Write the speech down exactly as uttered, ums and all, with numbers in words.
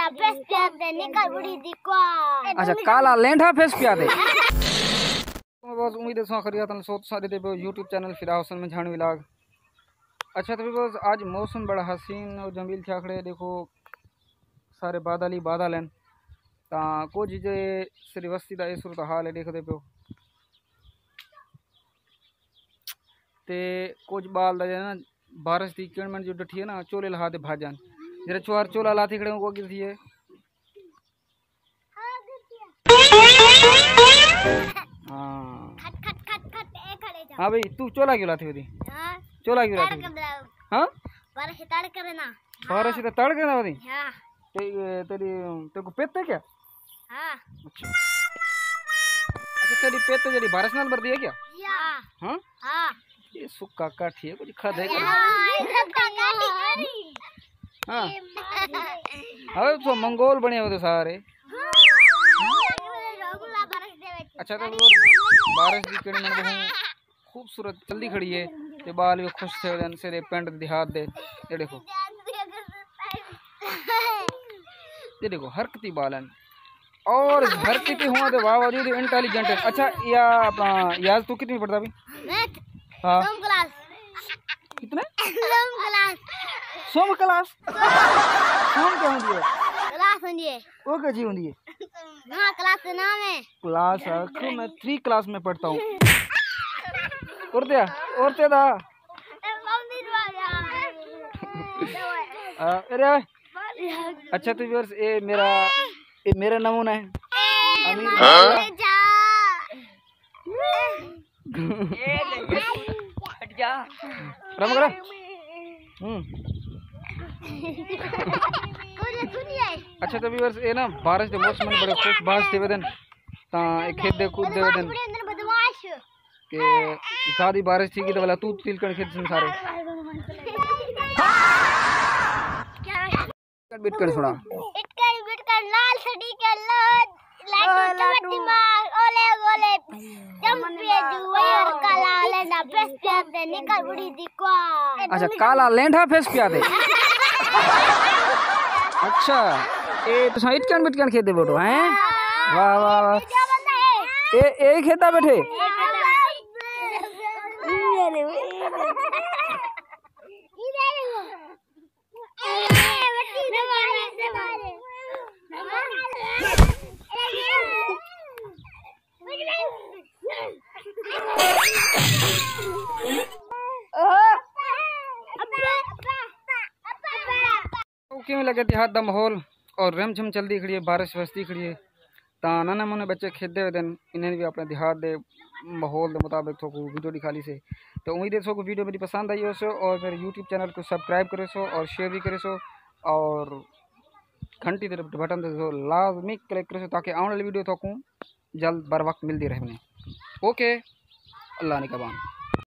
लेना फेस प्यार दे निकल बुढ़ी दी को। अच्छा काला लेंढा फेस प्यार दे। बस उम्मीद है खरिया तन सोच सारे दे यूट्यूब चैनल फिरा हसन में झाण विलाग। अच्छा तो बस आज मौसम बड़ा हसीन और जमील थे खड़े देखो सारे बादल ही बादल हैं ता कुछ जे श्रीवस्ती का इस सूरत हाल है देखते पे ते कुछ बाल दा ना बारिश की किरण जो डठी है ना चोले लहा दे भाजन जरा चोर चोला लाती खड़े को गिरती है। हाँ हाँ भाई तू चोला क्यों लाती होती चोला क्यों लाती हाँ बारिश तड़ करे ना बारिश तो तड़ के ना होती हां तेरी तेरी तेरे को पेट है क्या हां अच्छा अच्छा तेरी पेट तो जरी बारिश नाल भर दिया क्या हां हां हां ये सुक्का काठी है कुछ खा दे हाँ अरे तो मंगोल बने होते सारे। अच्छा तो बारिश की किरण में बहुत खूबसूरत जल्दी खड़ी है ये बाल भी खुश थे से पेंट दिहात दे ये देखो ये देखो हरकती बालन और हरकती हुआ तो बावजूद इंटेलिजेंट है। अच्छा या अपना यार तू कितनी पढ़ता अभी हाँ क्लास कितने सोम क्लास सोम क्लास सोम क्या होती है क्लास होती है वो क्या जी होती है हां क्लास का नाम है क्लास है मैं थ्री क्लास में पढ़ता हूँ और क्या और क्या था अरे अच्छा तो व्यूअर्स ये मेरा ये मेरा नमूना है अमीर रमगरा हम्म अच्छा तो व्यूअर्स ये ना बारिश के मौसम में बड़े खुश बास थे वेदन ता एक खेत दे कूद दे वेदन के सादी बारिश थी की तो वाला तू तिल कर खेत में सारे क्या बिट कर सुना इटकर बिटकर लाल सड़ी के लाल लाइट चमकती मार ओले ओले चंपिए जुवर काला लेना फेस प्यार दे निकल बुढ़ी दी को। अच्छा काला लेंढा फेस प्यार दे अच्छा ए तो साइड कैन बिट कैन खेत दे बोटो हैं वाह वाह वाह ए ए खेता बैठे क्यों लगे देहात दा माहौल और रमझम चलती खड़ी है बारिश वस्ती खड़ी है ता नाना मुन्ने बच्चे खेदे हुए दिन इन्हें भी अपने देहात दे माहौल के मुताबिक थोक वीडियो दिखाली से तो उम्मीद है थोक वीडियो मेरी पसंद आई हो सो और फिर यूट्यूब चैनल को सब्सक्राइब करे सो और शेयर भी करे सो और घंटी तरफ बटन दे सो लाजमी क्लिक करे सो ताकि आने वाली वीडियो थोक जल्द बर वक्त मिलती रहे। ओके अल्लाह ने कबान।